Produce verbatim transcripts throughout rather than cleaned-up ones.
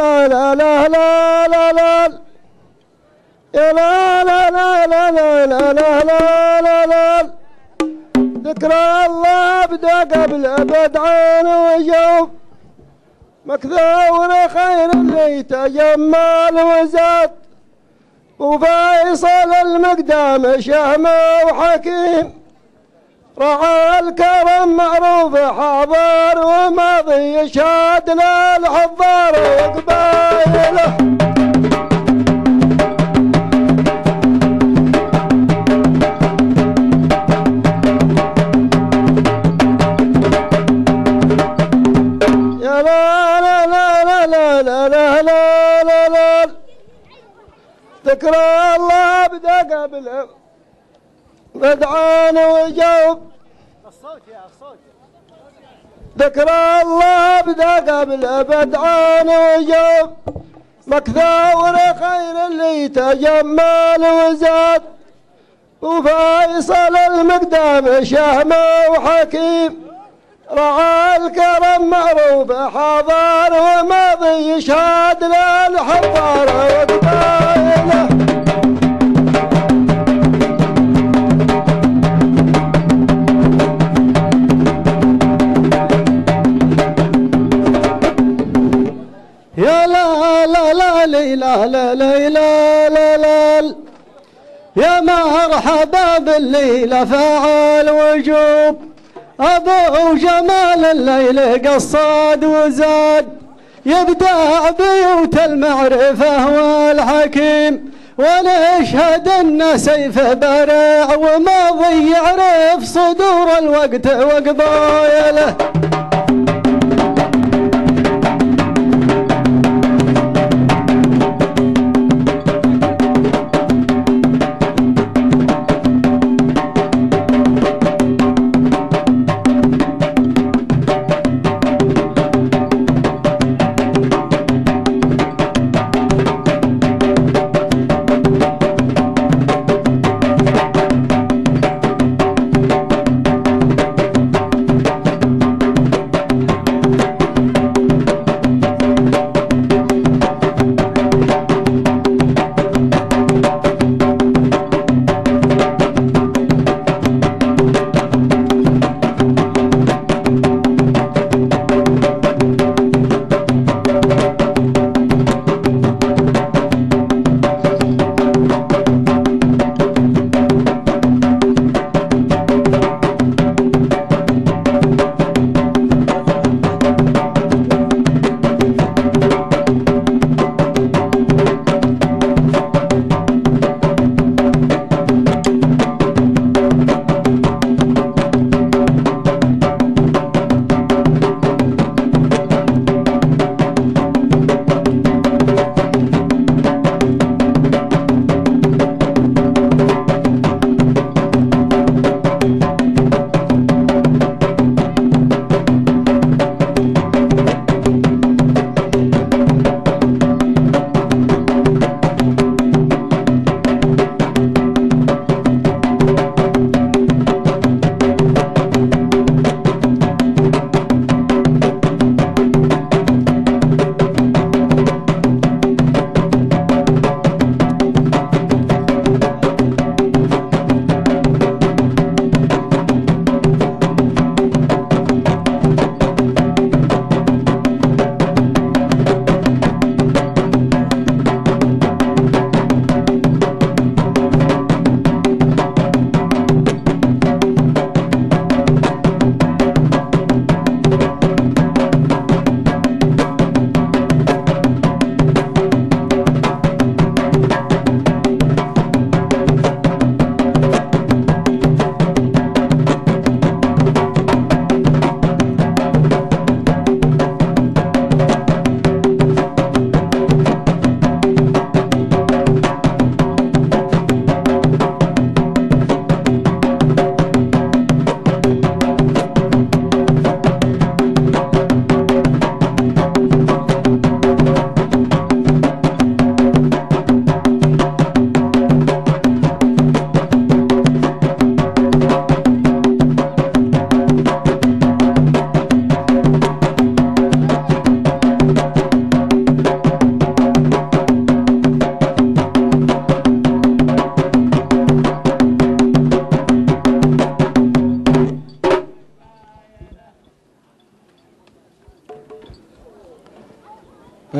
لا لا لا لا لا لا يا لا لا لا لا لا لا لا لا لا لا ذكرى الله بدا قبل أبد عين وجوب مكثور خير اللي تجمل وزاد وفيصل المقدام شهم وحكيم رعى الكرم معروف حاضر وماضي يشهد للحضار وقبايله يا لا لا لا لا لا لا لا لا لا ذكرى الله بدا قبل بدعان وجوب الصوت يا الصوت ذكرى الله بدا قبل بدعان وجوب مكثور خير اللي تجمل وزاد وفيصل المقدام شهم وحكيم رعى الكرم معروف حاضر وماضي يشهد للحضار وقبايله يا لا لا لا لا لا لا لا لا لا يا مرحبا بالليلة فاعل وجوب أبو جمال الليل قصاد وزاد يبدع بيوت المعرفة والحكيم ونشهد أن سيفه برع وماضي يعرف صدور الوقت وقبايله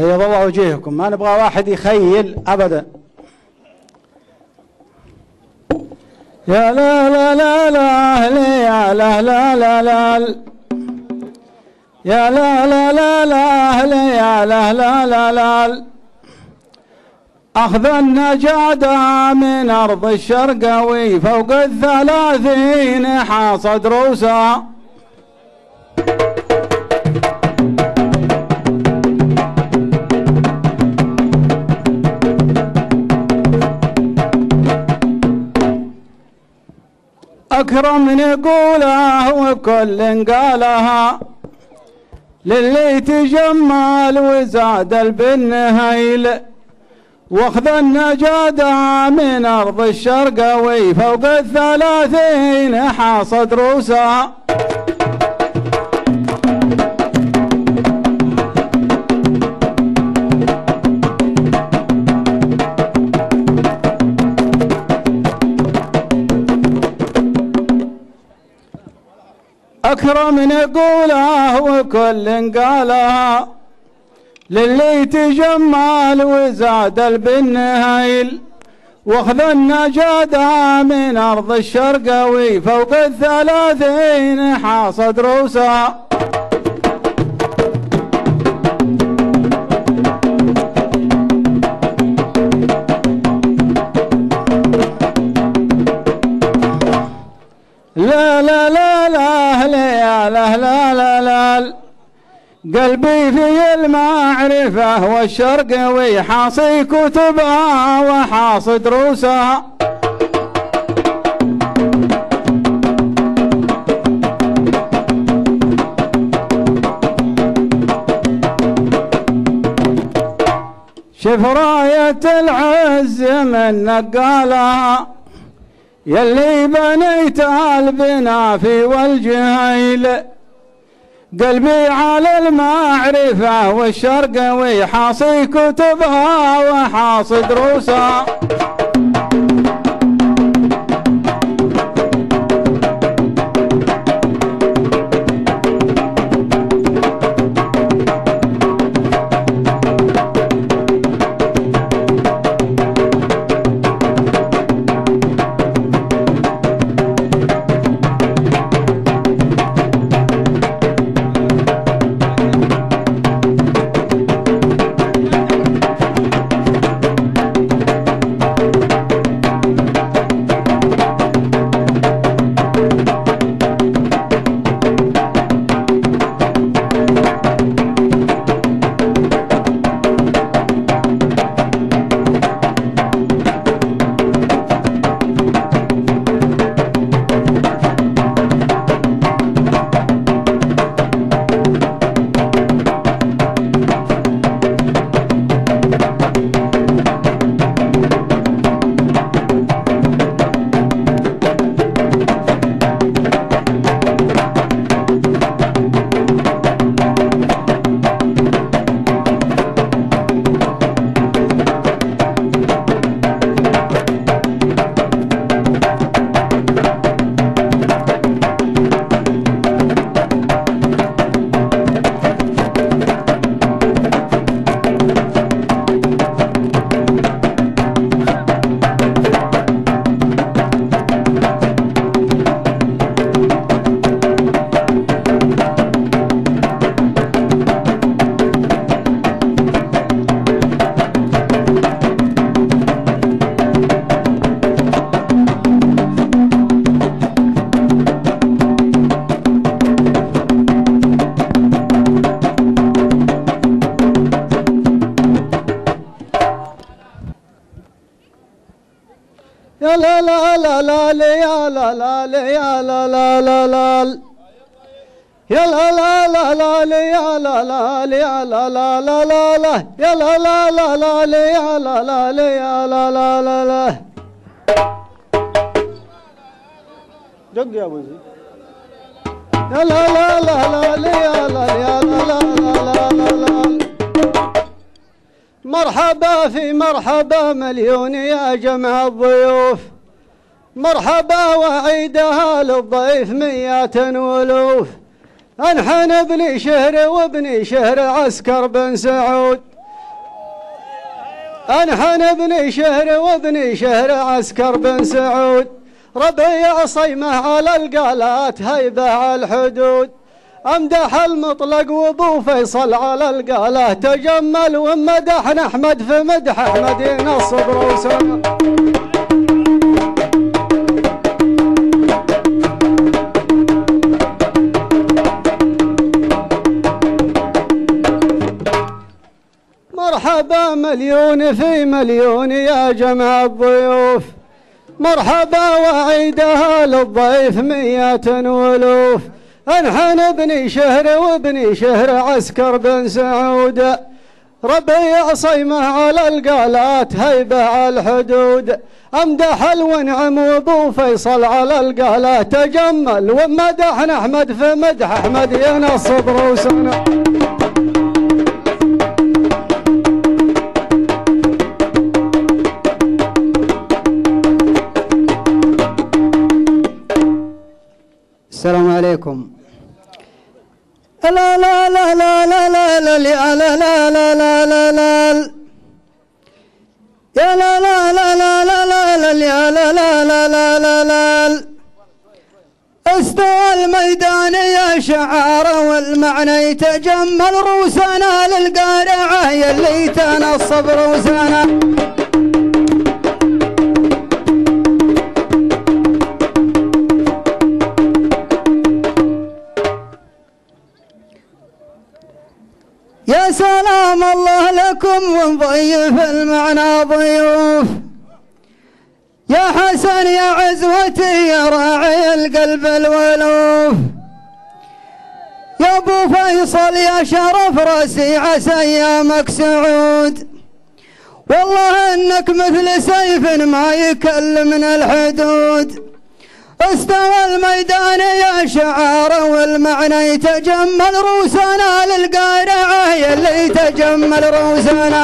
بيض الله وجيهكم، ما نبغى واحد يخيل أبدا. يا لا لا لا لا يا لا لا لا لا يا لا لا لا لا يا لا لا لا لا أخذ النجادة من أرض الشرقوي فوق الثلاثين حاصد روسا. أكرم نقوله وكل قالها للي تجمل وزاد البنهيل، واخذ النجادة من أرض الشرقوي فوق الثلاثين حاصد روسا. أكرم نقوله وكل قالها للي تجمل وزاد البنهيل، واخذ النجادة من أرض الشرقوي فوق الثلاثين حاصد روسا. لا لا لا لا لا لا لا لا لا قلبي في المعرفة والشرقوي حاصي كتبها وحاصد روسها. شف راية العز من نقالها يلي بنيت البنافي والجهيل، قلبي على المعرفة والشرقوي حاصي كتبها وحاصد روسها. يا لا لا لا لا لا يا لا لا لا يا لا لا لا لا يا لا لا لا لا لا يا لا لا لا يا لا لا لا لا لا يا لا لا لا لا لا يا لا لا لا يا لا لا لا لا. دق يا ابو زيد. يا لا لا لا لا لا يا لا يا لا لا لا لا لا. مرحبا في مرحبا مليون يا جمع الضيوف، مرحبا وعيدها للضيف مئات والوف. انحن ابن شهر وابن شهر عسكر بن سعود، أنحن بني شهر وابني شهر عسكر بن سعود، ربيع صيمه على القالات هيبة على الحدود، أمدح المطلق وابو فيصل على القاله تجمل، ومدحنا أحمد في مدح أحمد ينصب روسنا. مرحبا مليون في مليون يا جمع الضيوف، مرحبا وعيدها للضيف مئات والوف، أنحن بني شهر وابني شهر عسكر بن سعود، ربيع صيمه على القالات هيبة على الحدود، أمدح الونعم وابو فيصل على القاله تجمل، ومدحنا أحمد في مدح أحمد ينصب روسنا. السلام عليكم. لا لا لا لا لا لا لا لا لا لا لا لا لا يا لا لا لا لا لا لا لا لا لا لا لا لا لا استوى الميدان يا شعار والمعنى يتجمل، روسنا للقارعة يلي تنصب روسنا. يا سلام الله لكم ونضيف المعنى ضيوف، يا حسن يا عزوتي يا راعي القلب الولوف، يا ابو فيصل يا شرف راسي عسى ايامك سعود، والله انك مثل سيف ما يكل من الحدود، استوى الميدان يا شعار والمعنى يتجمل، روسنا للقارعة يلي تجمل روسنا.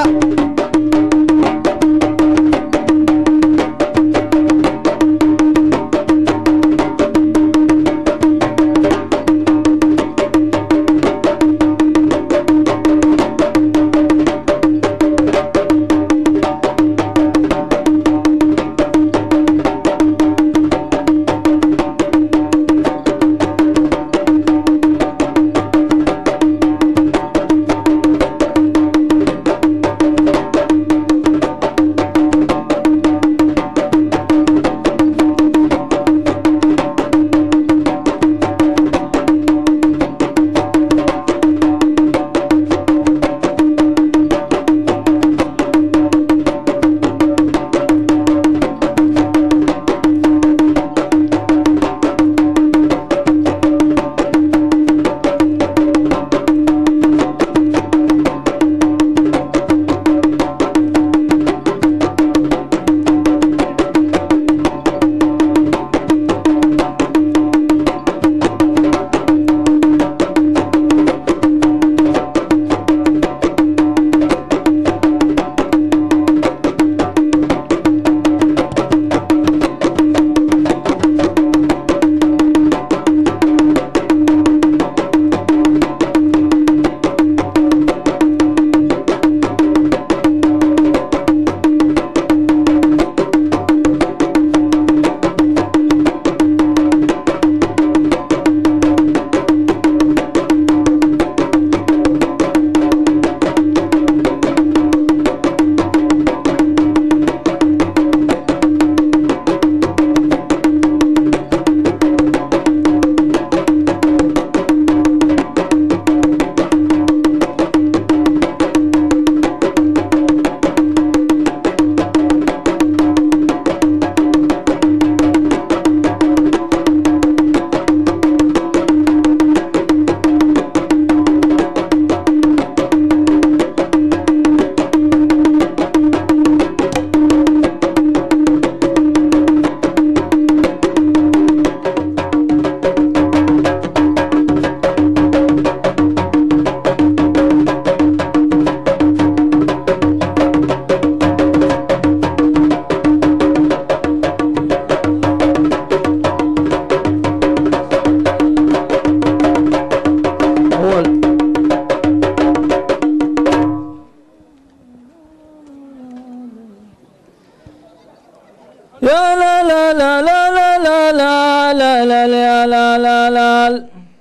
لا لا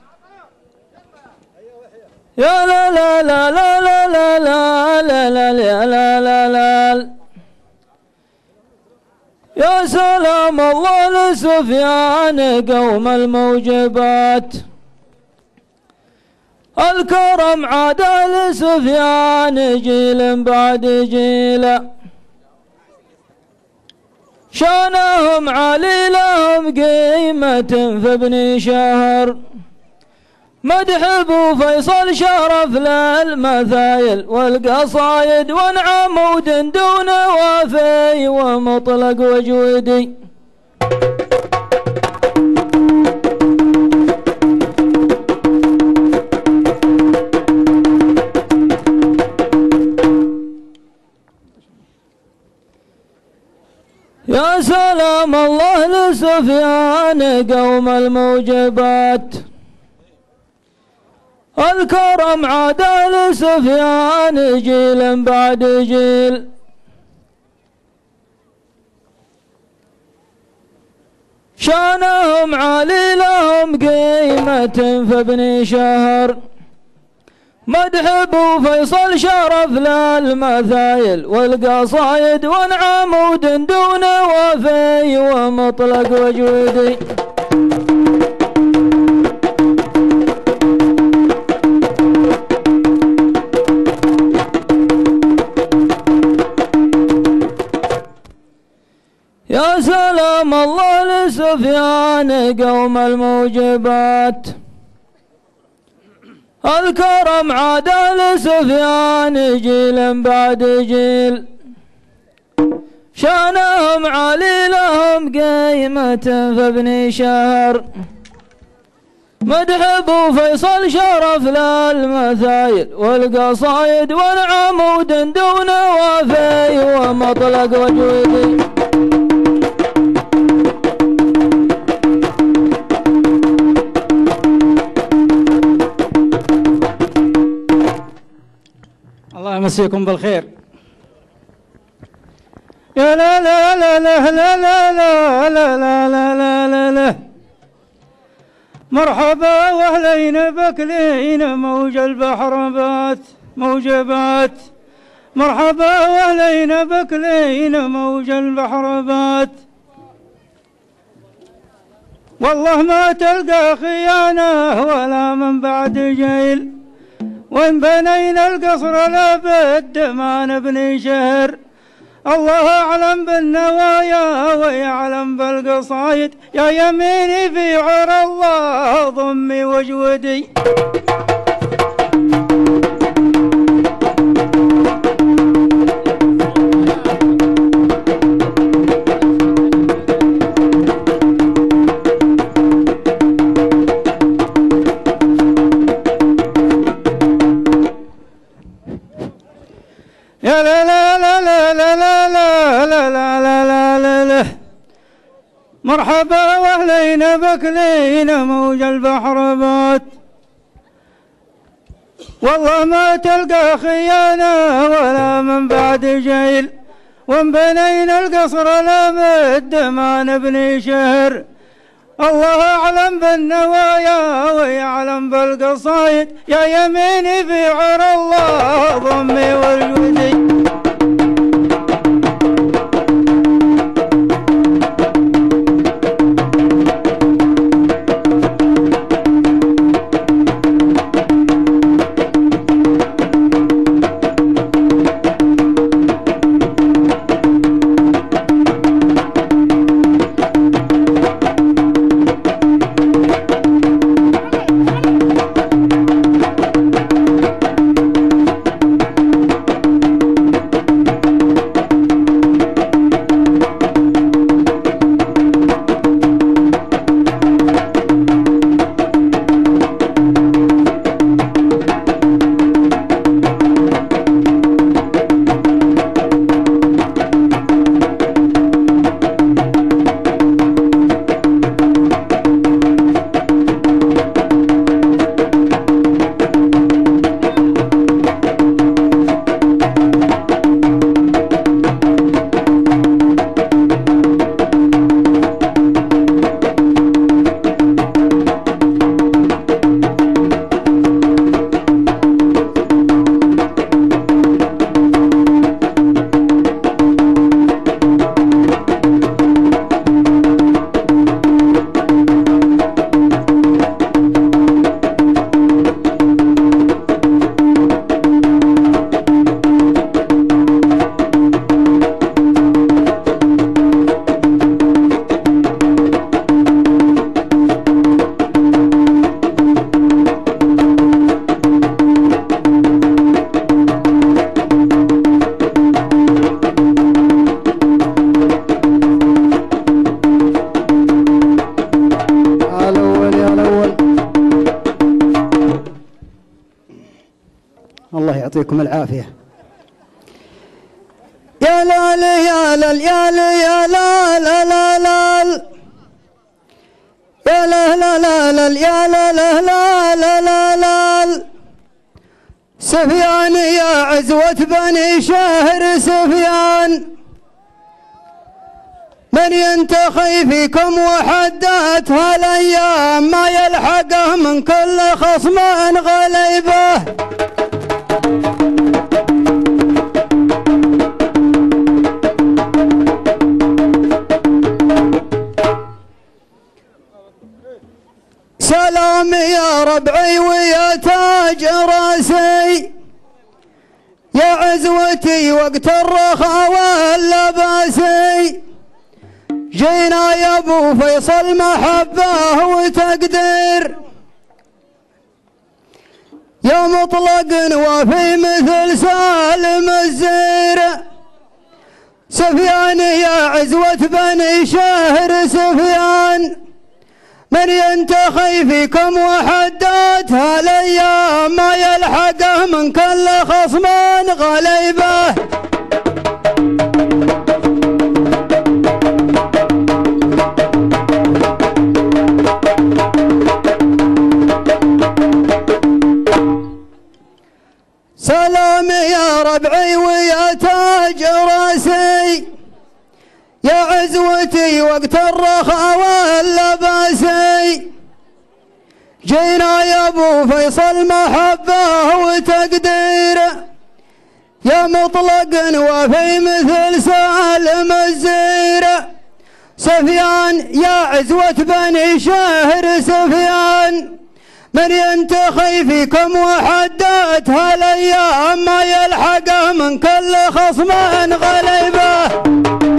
يا لا لا لا لا لا لا لا لا لا لا لا لا يا سلام الله لسفيان قوم الموجبات الكرم عاد لسفيان جيل بعد جيل شانهم علي لهم قيمة في ابن شهر مدح ابو فيصل شرف للمثايل والقصايد وانعمود دون وافي ومطلق وجودي يا سلام الله لسفيان قوم الموجبات الكرم عاد لسفيان جيل بعد جيل شانهم عالي لهم قيمة في ابن شهر مدح ابو فيصل شرف للمثايل والقصايد وانعمود دون وفي ومطلق وجودي يا سلام الله لسفيان قوم الموجبات الكرم عاد لسفيان جيل بعد جيل شانهم علي لهم قيمة في ابن شهر مدح ابو فيصل شرف للمثايل والقصايد وانعمود دون وفي ومطلق وجودي الله يمسيكم بالخير. يا لا لا لا لا لا لا لا لا لا لا لا لا مرحبا واهلين بكلين موج البحر بات موجبات مرحبا واهلين بكلين موج البحر بات والله ما تلقى خيانة ولا من بعد جيل وإن بنينا القصر لابد ما نبني شهر الله أعلم بالنوايا ويعلم بالقصايد يا يميني في عرى الله ضمي وجودي يا لا لا لا لا لا لا لا لا لا لا لا لا مرحبا واهلين بكلين موج البحر بات والله ما تلقى خيانة ولا من بعد جيل وان بنينا القصر لابد ما نبني شهر الله أعلم بالنوايا ويعلم بالقصايد يا يميني في عرى الله ضمي وجودي يعطيكم العافية. يا لا لا يا لا يا لا يا لا لا لا لا يا لا لا لا لا يا لا لا لا لا لا لا سفيان يا عزوة بني شهر سفيان من ينتخي فيكم وحداتها الأيام ما يلحقه من كل خصم غليبه. سلام يا ربعي ويا تاج راسي يا عزوتي وقت الرخاء واللباسي جينا يا ابو فيصل محبه وتقدير يا مطلق وفي مثل سالم الزير سفيان يا عزوة بني شهر سفيان من ينتخي فيكم وحداتها الايام ما يلحقه من كل خصم غليبه. سلام يا ربعي ويا تاج راسي يا عزوتي وقت الرخاء واللباسي جينا يا ابو فيصل محبه وتقدير يا مطلق وفي مثل سالم الزير سفيان يا عزوة بني شهر سفيان من ينتخي فيكم وحداتها الايام ما يلحقه من كل خصم غليبه.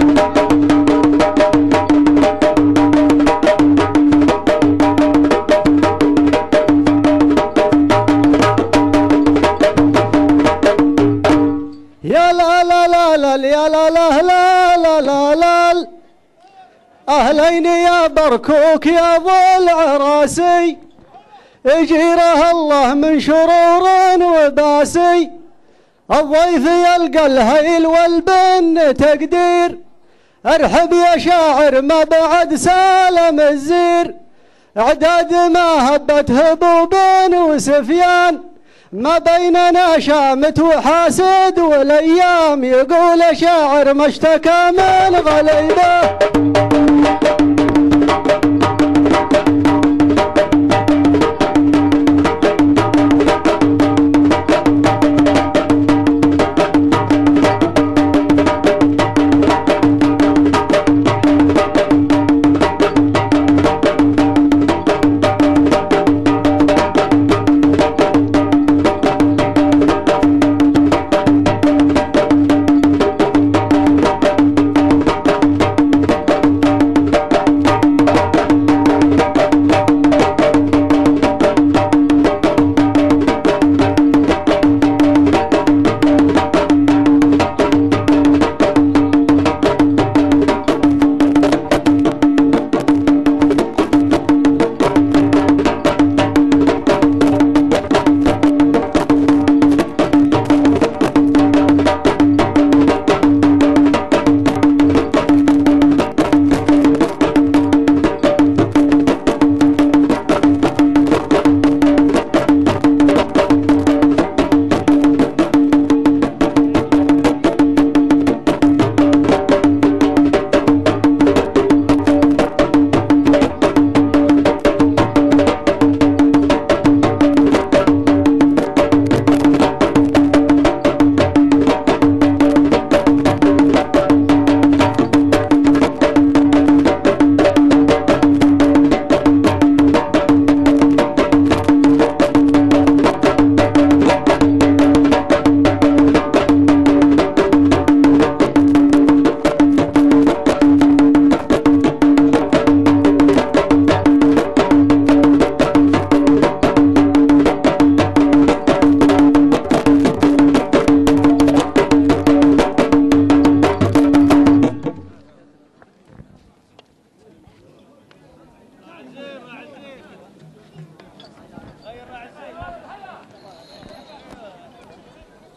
يا لا لا لا لا يا لا لا لا لا لا لا أهلين يا بركوك يا ضلع راسي يجيره الله من شرور وباسي الضيف يلقى الهيل والبن تقدير ارحب يا شاعر ما بعد سالم الزير اعداد ما هبت هبوب وسفيان ما بيننا شامت وحاسد والايام يقول شاعر ما اشتكى من غليبه.